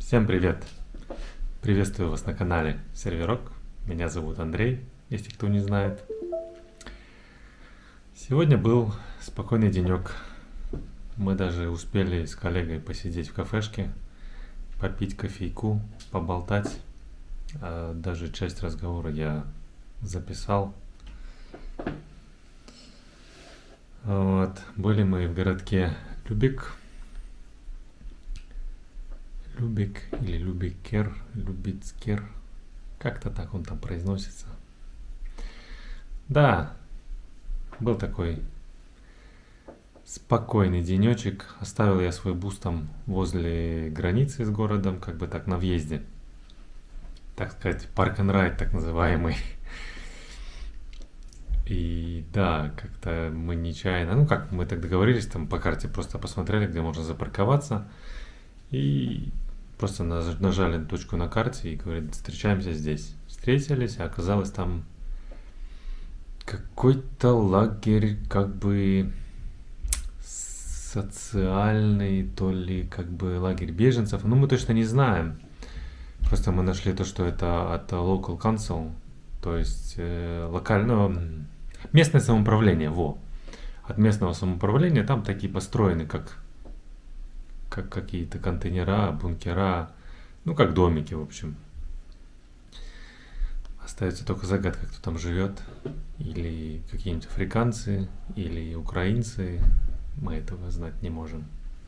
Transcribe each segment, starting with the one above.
Всем привет! Приветствую вас на канале Серверок. Меня зовут Андрей, если кто не знает. Сегодня был спокойный денек. Мы даже успели с коллегой посидеть в кафешке, попить кофейку, поболтать. Даже часть разговора я записал. Вот. Были мы в городке Любек или Любицкер, как-то так он там произносится. Да, был такой спокойный денечек. Оставил я свой бус там возле границы с городом, как бы так на въезде. Так сказать, парк н райд так называемый. И да, как-то мы нечаянно, мы так договорились, там по карте просто посмотрели, где можно запарковаться. И просто нажали на точку на карте и говорят, встречаемся здесь. Встретились, а оказалось там какой-то лагерь, как бы социальный, то ли как бы лагерь беженцев. Но мы точно не знаем. Просто мы нашли то, что это от local council, то есть местное самоуправление, От местного самоуправления там такие построены, как какие-то контейнера, бункера, как домики, в общем. Остается только загадка, кто там живет. Или какие-нибудь африканцы, или украинцы. Мы этого знать не можем.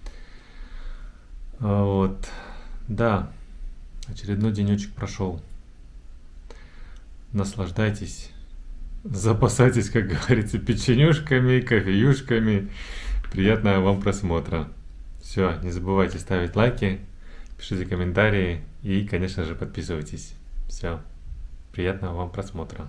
Вот. Да. Очередной денечек прошел. Наслаждайтесь. Запасайтесь, как говорится, печенюшками, кофеюшками. Приятного вам просмотра. Все, не забывайте ставить лайки, пишите комментарии и, конечно же, подписывайтесь. Все, приятного вам просмотра.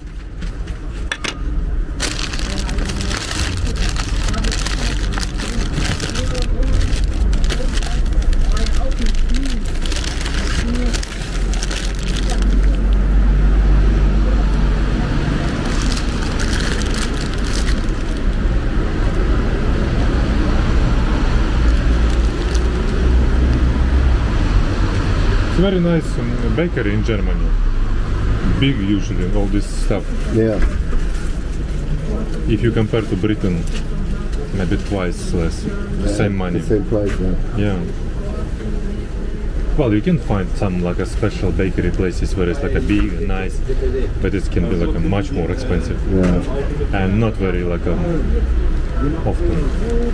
Very nice bakery in Germany. Big usually, all this stuff. Yeah. If you compare to Britain, maybe twice less. Same money. The same price, Yeah. Well, you can find some like a special bakery places where it's like a big and nice, but it can be like a much more expensive. Yeah. And not very like often.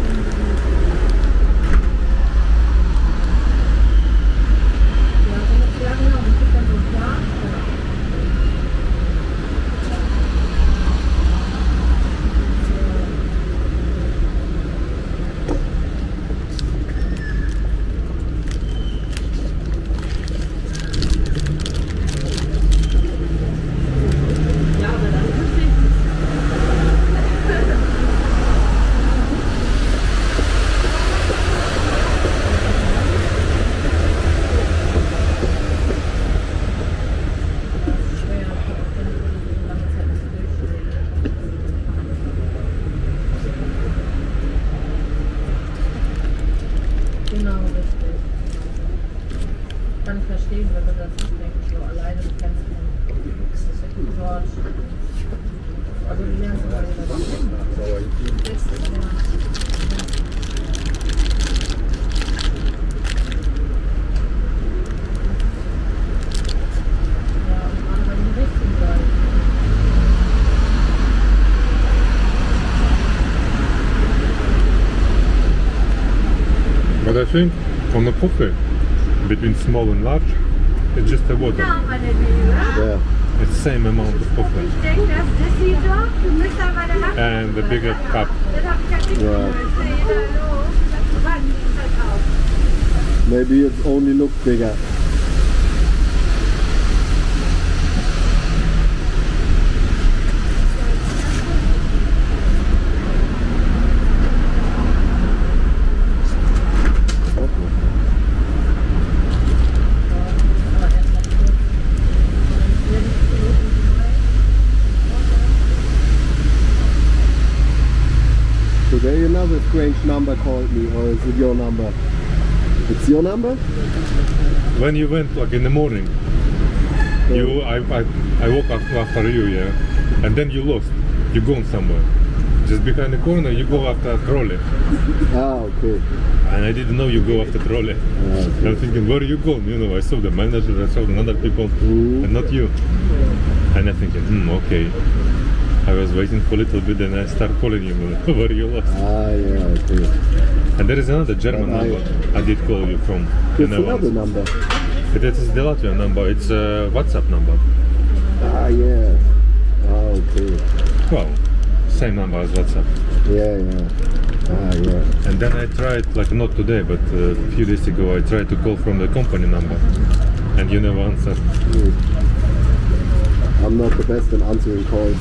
Genau, richtig. Kann ich verstehen, wenn man das nicht denkt, so alleine du kennst den George. Also die lernst du alle But I think on the coffee, between small and large, it's just the water. Yeah. It's the same amount of coffee. And the bigger cup. Yeah. Maybe it only looks bigger. Today another strange number called me, or is it your number? It's your number? When you went like in the morning, I woke up after you, yeah, and then you lost. You gone somewhere. Just behind the corner, you go after a trolley. Ah, okay. And I didn't know you go after trolley. Okay. I'm thinking, where are you going? You know, I saw the manager, I saw other people, and not you. And I'm thinking, okay. I was waiting for a little bit, and I start calling you, where you lost. Ah, yeah, okay. And there is another German And number I did call you from. It's another number. But that is the Latvian number. It's a WhatsApp number. Ah, yeah. Ah, okay. Well, same number as WhatsApp. Yeah, yeah. Ah, yeah. And then I tried, like not today, but a few days ago, I tried to call from the company number, and you never answered. I'm not the best in answering calls.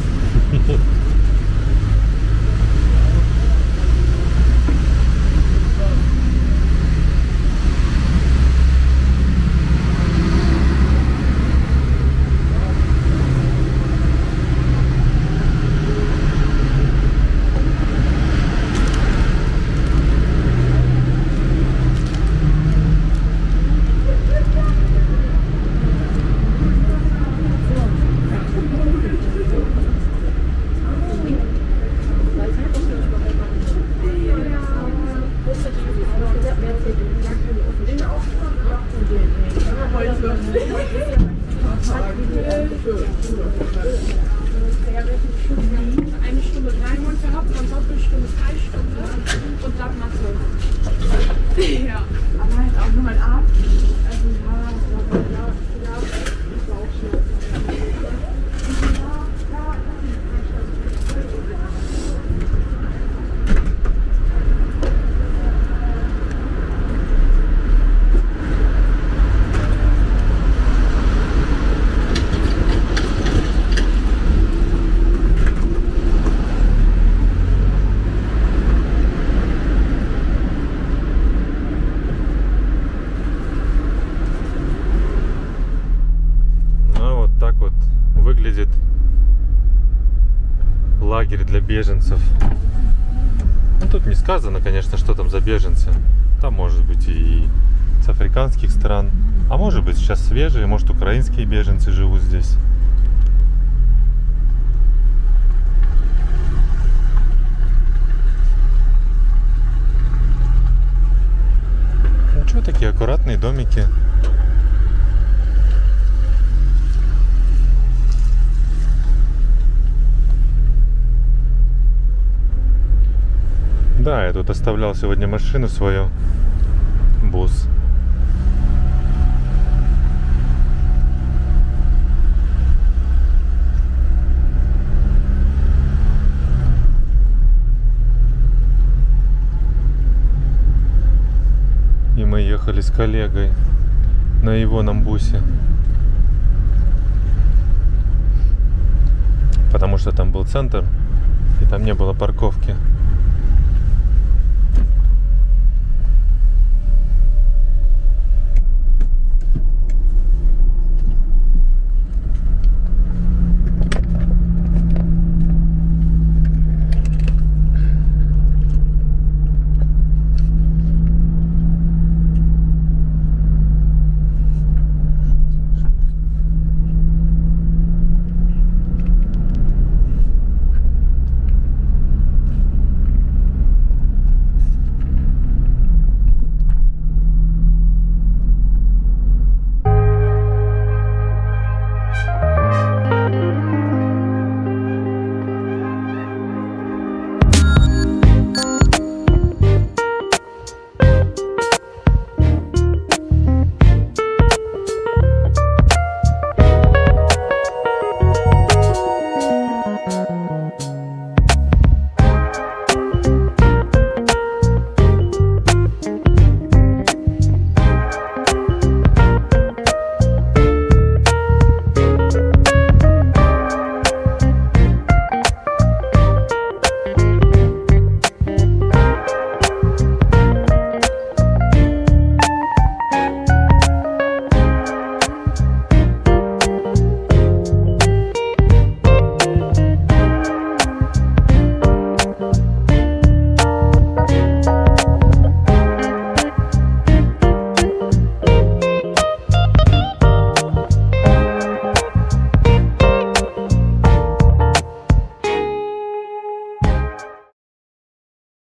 Eine Stunde 3 Monate gehabt, dann Doppelstunde 3 Stunden und dann Mathe. Ja, aber halt auch nur mein Arzt. Also ja, das war auch schön. Выглядит лагерь для беженцев. Ну, тут не сказано, конечно, что там за беженцы. Там может быть и с африканских стран, а может быть сейчас свежие, может украинские беженцы живут здесь. Ну что, такие аккуратные домики. Да, я тут оставлял сегодня машину свою, бус. И мы ехали с коллегой на его бусе. Потому что там был центр, и там не было парковки.